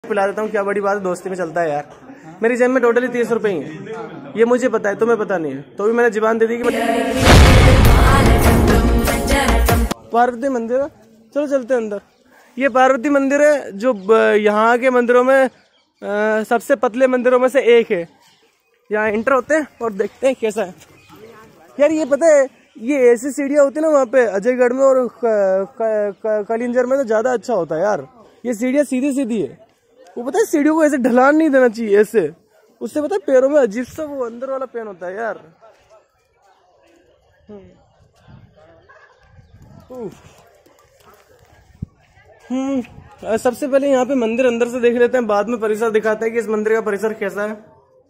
पिला देता हूँ, क्या बड़ी बात है, दोस्ती में चलता है यार। मेरी जेब में टोटली 30 रुपए ही है, ये मुझे पता है, तुम्हें पता नहीं है, तो भी मैंने जुबान दे दी कि पार्वती मंदिर है। चलो चलते हैं अंदर। ये पार्वती मंदिर है जो यहाँ के मंदिरों में सबसे पतले मंदिरों में से एक है। यहाँ एंटर होते हैं और देखते हैं कैसा है। यार ये पता है, ये ऐसी सीढ़ियाँ होती है ना वहाँ पे अजयगढ़ में और कलिंजर में तो ज्यादा अच्छा होता है यार। ये सीढ़ियाँ सीधी सीधी है, वो पता है सीढ़ियों को ऐसे ढलान नहीं देना चाहिए ऐसे, उससे पता है पैरों में अजीब सा वो अंदर वाला पेन होता है यार। सबसे पहले यहाँ पे मंदिर अंदर से देख लेते हैं, बाद में परिसर दिखाते हैं कि इस मंदिर का परिसर कैसा है।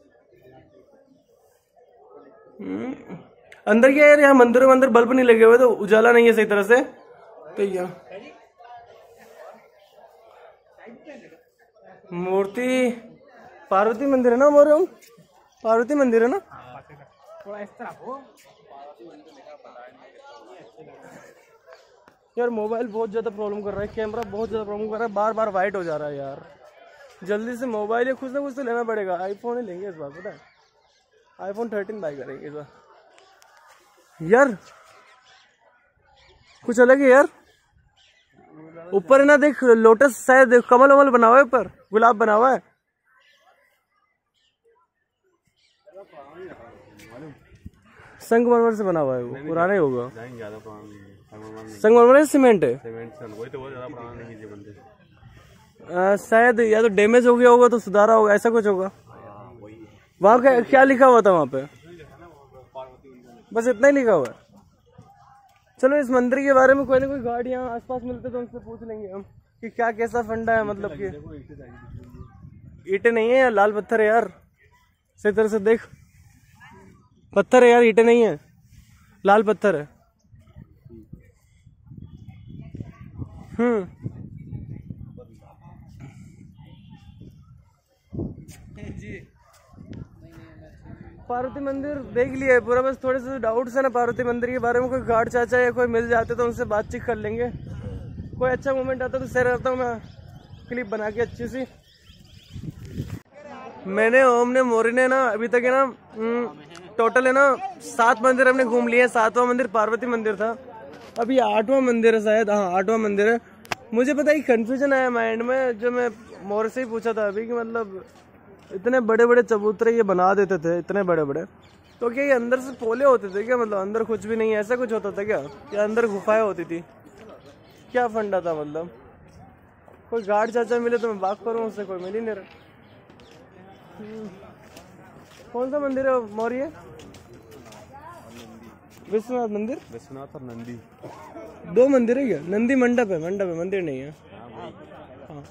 अंदर क्या यार, यहाँ मंदिरों में अंदर बल्ब नहीं लगे हुए तो उजाला नहीं है सही तरह से। तो यहाँ मूर्ति पार्वती मंदिर है ना, मोरे पार्वती मंदिर है ना। यार मोबाइल बहुत ज्यादा प्रॉब्लम कर रहा है, कैमरा बहुत ज्यादा प्रॉब्लम कर रहा है, बार बार वाइट हो जा रहा है यार। जल्दी से मोबाइल या कुछ ना कुछ तो लेना पड़ेगा। आईफोन ही लेंगे इस बार, पता है आईफोन 13 बाय करेंगे इस बार। यार कुछ अलग है यार, ऊपर है ना देख लोटस, शायद कमल वमल बना हुआ है, ऊपर गुलाब बना हुआ है। संगमरमर से बना हुआ है, वो पुराना ही होगा। संगमरमर सीमेंट है, शायद या तो डैमेज हो गया होगा तो सुधारा होगा, ऐसा कुछ होगा। वहाँ क्या लिखा हुआ था वहाँ पे? बस इतना ही लिखा हुआ है। चलो इस मंदिर के बारे में कोई ना कोई गार्ड यहाँ आसपास मिलते तो उनसे पूछ लेंगे हम कि क्या कैसा फंडा है। मतलब कि ईंटें नहीं है यार, लाल पत्थर है यार, सही तरह से देख, पत्थर है यार, ईंटें नहीं है, लाल पत्थर है। पार्वती मंदिर देख लिया है पूरा, बस थोड़े से डाउट्स है ना पार्वती मंदिर के बारे में। कोई गार्ड चाचा या कोई मिल जाते तो उनसे बातचीत कर लेंगे। कोई अच्छा मोमेंट आता तो शेयर करता हूँ मैं क्लिप बना के अच्छी सी। मैंने ओम ने मोरी ने ना अभी तक है ना टोटल है ना 7 मंदिर हमने घूम लिए। 7वां मंदिर पार्वती मंदिर था, अभी 8वां मंदिर है शायद। हाँ 8वां मंदिर है। मुझे पता है कंफ्यूजन आया माइंड में, जो मैं मोर से ही पूछा था अभी कि मतलब इतने बड़े बड़े चबूतरे ये बना देते थे, इतने बड़े बड़े, तो क्या ये अंदर से पोले होते थे क्या? मतलब अंदर कुछ भी नहीं, ऐसा कुछ होता था क्या? या अंदर गुफाएं होती थी? क्या फंडा था? मतलब कोई गार्ड चाचा मिले तो मैं बात करूँ उससे, कोई मिल ही नहीं रहा। कौन सा मंदिर है मौर्य? विश्वनाथ मंदिर, विश्वनाथ और नंदी, 2 मंदिर है क्या? नंदी मंडप है, मंडप है, मंदिर नहीं है। हाँ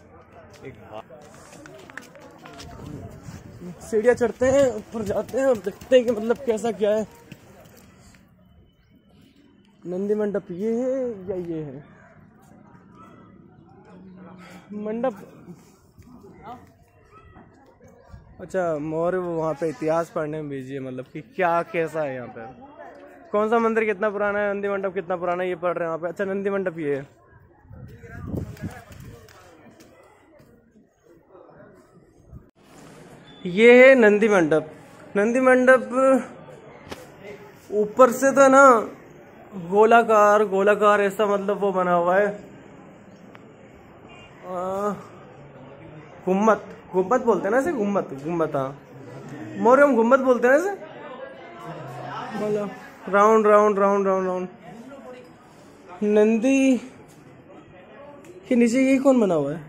सीढ़ियाँ चढ़ते हैं, ऊपर जाते हैं और देखते हैं कि मतलब कैसा क्या है। नंदी मंडप ये है या ये है मंडप? अच्छा मौर्य वहाँ पे इतिहास पढ़ने में भेजिए, मतलब कि क्या कैसा है यहाँ पे, कौन सा मंदिर कितना पुराना है, नंदी मंडप कितना पुराना है, ये पढ़ रहे हैं वहाँ पे। अच्छा नंदी मंडप ये है। ये है नंदी मंडप। नंदी मंडप ऊपर से तो ना गोलाकार गोलाकार ऐसा मतलब वो बना हुआ है, गुम्मत, गुम्मत बोलते हैं ना इसे, गुम्मत, गुम्मत। हाँ मोरे हम गुम्मत बोलते हैं ना इसे, मतलब round round round round round. Nandi के नीचे ये कौन बना हुआ है?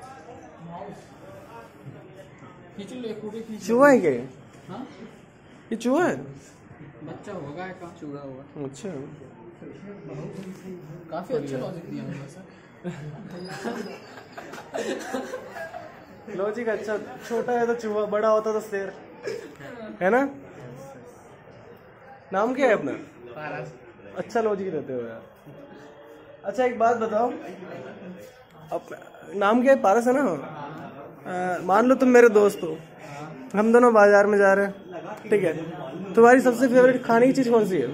चूहा है क्या? ये चूहा है, बच्चा होगा, चूहा होगा। अच्छा काफी अच्छा लॉजिक दिया लॉजिक अच्छा। छोटा है तो चूहा, बड़ा होता तो शेर, है ना? नाम क्या है अपना? अच्छा लॉजिक देते हो यार। अच्छा एक बात बताओ, नाम क्या है? पारस है ना? मान लो तुम मेरे दोस्त हो, हम दोनों बाजार में जा रहे हैं, ठीक है? तुम्हारी सबसे फेवरेट खाने की चीज कौन सी है?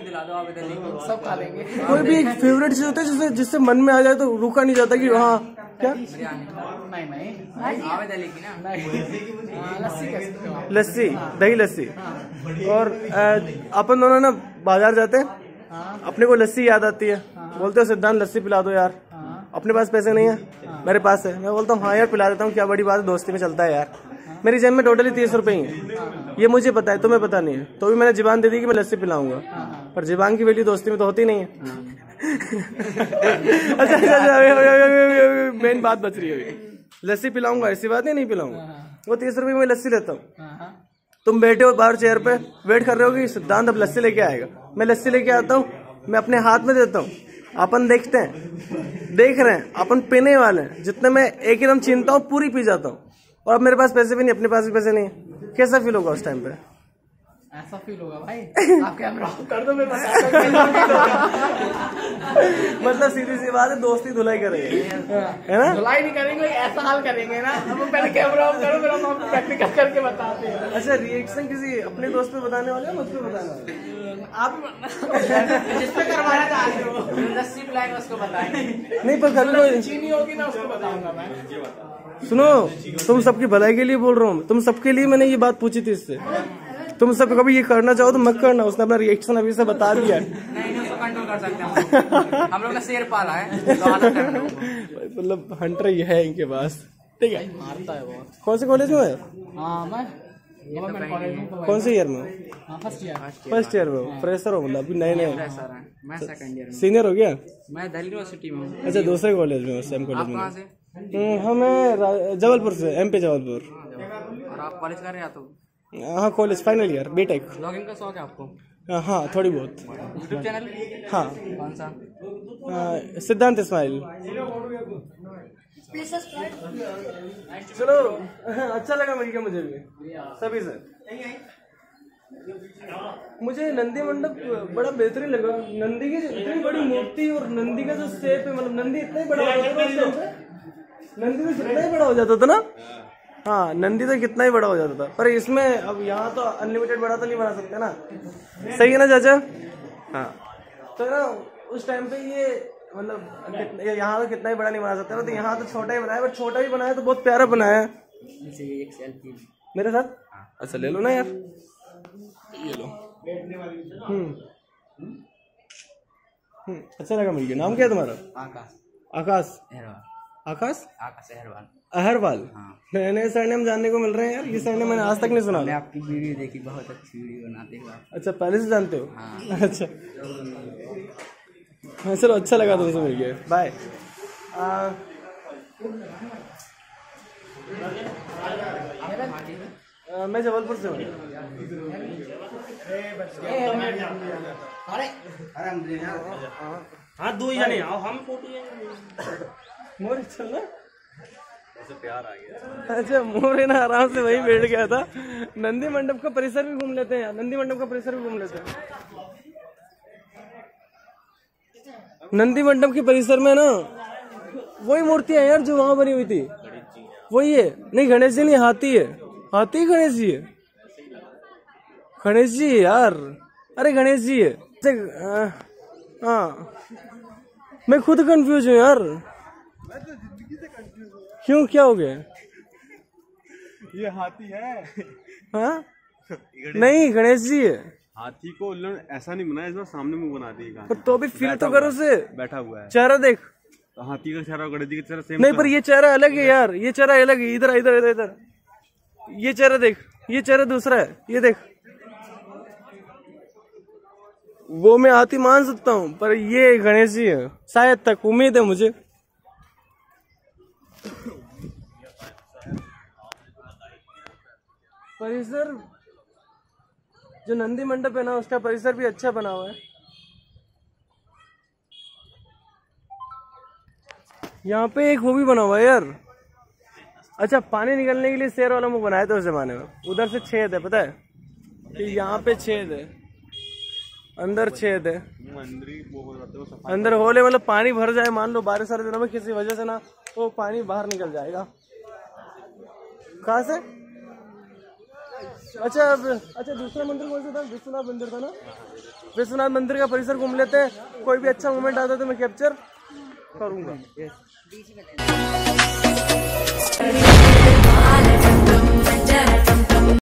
सब खा लेंगे। कोई भी एक फेवरेट चीज होता है जिससे मन में आ जाए तो रुका नहीं जाता कि हाँ क्या नहीं आवे लेगी ना लस्सी कैसे हो? लस्सी, दही लस्सी। और अपन दोनों ना बाजार जाते हैं, अपने को लस्सी याद आती है, बोलते हो सिद्धांत लस्सी पिला दो यार, अपने पास पैसे नहीं है, मेरे पास है। मैं बोलता हूँ हाँ यार पिला देता हूँ, क्या बड़ी बात है, दोस्ती में चलता है यार। मेरी जेब में टोटली 30 रुपए ही है, ये मुझे पता है, तुम्हें पता नहीं है, तो भी मैंने जुबान दे दी कि मैं लस्सी पिलाऊंगा, पर जुबान की वैल्यू दोस्ती में तो होती नहीं है। अच्छा मेन बात बच रही है अभी, लस्सी पिलाऊंगा ऐसी बात नहीं पिलाऊंगा, वो 30 रुपए में लस्सी लेता हूँ। तुम बैठे हो बाहर चेयर पे, वेट कर रहे हो कि सिद्धांत अब लस्सी लेके आएगा, मैं लस्सी लेके आता हूँ, मैं अपने हाथ में देता हूँ, अपन देखते हैं, देख रहे हैं, अपन पीने वाले हैं, जितने मैं एक ही दम छीनता हूँ पूरी पी जाता हूँ, और अब मेरे पास पैसे भी नहीं, अपने पास भी पैसे नहीं है। कैसा फील होगा उस टाइम पे? ऐसा फील होगा भाई, आप कैमरा ऑफ कर दो, मैं मतलब सीधी सी बात है, दोस्ती धुलाई करेंगे, है ना? धुलाई नहीं करेंगे, ऐसा हाल करेंगे ना, अब पहले कैमरा ऑफ करो, फिर हम प्रैक्टिकल करके बताते हैं। अच्छा रिएक्शन किसी अपने दोस्त पे बताने वाले हो, मुझ पे बताने वाले? आप जिसपे करवाना चाहते हो, लस्सी पिलाएगा उसको बताएंगे, नहीं पर कल को चीनी होगी ना उसको बताऊंगा मैं। सुनो, तुम सबकी भलाई के लिए बोल रहा हूँ, तुम सबके लिए मैंने ये बात पूछी थी इससे, तुम सब कभी ये करना चाहो तो मत करना, उसने अपना रिएक्शन अभी से बता दिया है। नहीं उसको कंट्रोल कर सकते हैं हम लोग ने शेर पाला है, मतलब हंटर ये है इनके पास, ठीक है। मारता है बहुत। कौन से कॉलेज में है? हाँ मैं गवर्नमेंट कॉलेज में। कौन से ईयर में? फर्स्ट ईयर में हो, फ्रेशर हो, मतलब अभी नए नए? मैं सेकंड ईयर में। सीनियर हो गया? मैं दिल्ली यूनिवर्सिटी में हूँ। अच्छा दूसरे कॉलेज में, सेम कॉलेज में। कहाँ से? हमें जबलपुर से, MP जबलपुर। और आप कॉलेज कर रहे हैं तो? हाँ college final year, BTech. Blogging का शौक है आपको? हाँ थोड़ी बहुत। YouTube channel? हाँ। कौन सा? सिद्धांत इस्माइल। चलो अच्छा लगा मिलके मुझे भी सभी से। मुझे नंदी मंडप बड़ा बेहतरीन लगा, नंदी की इतनी बड़ी मूर्ति और नंदी का जो शेप है, मतलब नंदी इतना ही बड़ा हो जाता था, नंदी तो कितना ही बड़ा हो जाता था ना। हाँ नंदी तो कितना ही बड़ा हो जाता था, पर इसमें अब यहाँ तो अनलिमिटेड बड़ा तो नहीं बना सकते ना, सही है ना चाचा? हाँ तो ना उस टाइम पे ये मतलब यहाँ तो कितना ही बड़ा नहीं बना सकते ना, तो यहाँ तो छोटा ही बनाया, बट छोटा भी बनाया तो बहुत प्यारा बनाया। एक सेल्फी मेरे साथ? अच्छा ले लो ना यार, ये लो। अच्छा लगा मिल गया। नाम क्या है तुम्हारा? आकाश। आकाश? आकाश? आकाश अहरवाल। अहरवाल? हाँ। नए नए सरनेम जानने को मिल रहे हैं यार, ये सरनेम मैंने आज तक नहीं सुना। मैंने आपकी वीडियो देखी, बहुत अच्छी वीडियो बनाते हो आप। अच्छा पहले से जानते हो? हाँ। अच्छा हाँ चलो अच्छा लगा तुमसे मिल गया, बाय। मैं जबलपुर से हूँ। हाँ दो ही जने आओ, हम फोटो मोरे चलना प्यार आ गया। अच्छा मोरे ना आराम से वहीं बैठ गया था। नंदी मंडप का परिसर भी घूम लेते हैं, नंदी मंडप का परिसर भी घूम लेते हैं। नंदी मंडप के परिसर में ना वही मूर्तियां यार जो वहां बनी हुई थी, वही है। नहीं गणेश जी नहीं, हाथी है, हाथी गणेश जी है, गणेश जी यार, अरे गणेश जी है। हाँ मैं खुद कंफ्यूज हूँ यार, क्यों क्या हो गया? ये हाथी है। हाँ नहीं गणेश जी है। हाथी को उन्होंने ऐसा नहीं बनाया, इसमें सामने मुंह बना दिया। तो भी फील तो करो उसे, बैठा हुआ है, चेहरा देख। तो हाथी का चेहरा गणेश जी का चेहरा सेम नहीं पर ये चेहरा अलग है यार, ये चेहरा अलग है, इधर इधर इधर इधर, ये चेहरा देख, ये चेहरा दूसरा है, ये देख। वो मैं हाथी मान सकता हूँ, पर ये गणेश जी है शायद, तक उम्मीद है मुझे। परिसर जो नंदी मंडप है ना, उसका परिसर भी अच्छा बना हुआ है। यहाँ पे एक वो भी बना हुआ है यार। अच्छा पानी निकलने के लिए शेर वाला मुंह बनाया था उस जमाने में, उधर से छेद है पता है कि यहाँ पे छेद है, अंदर छेद है, अंदर होल है, मतलब पानी भर जाए मान लो बारिश वाले दिनों में किसी वजह से ना, तो पानी बाहर निकल जाएगा। कहाँ से? अच्छा अच्छा दूसरा मंदिर कौन सा था? विश्वनाथ मंदिर था ना, विश्वनाथ मंदिर का परिसर घूम लेते हैं, कोई भी अच्छा मोमेंट आता है तो मैं कैप्चर करूंगा।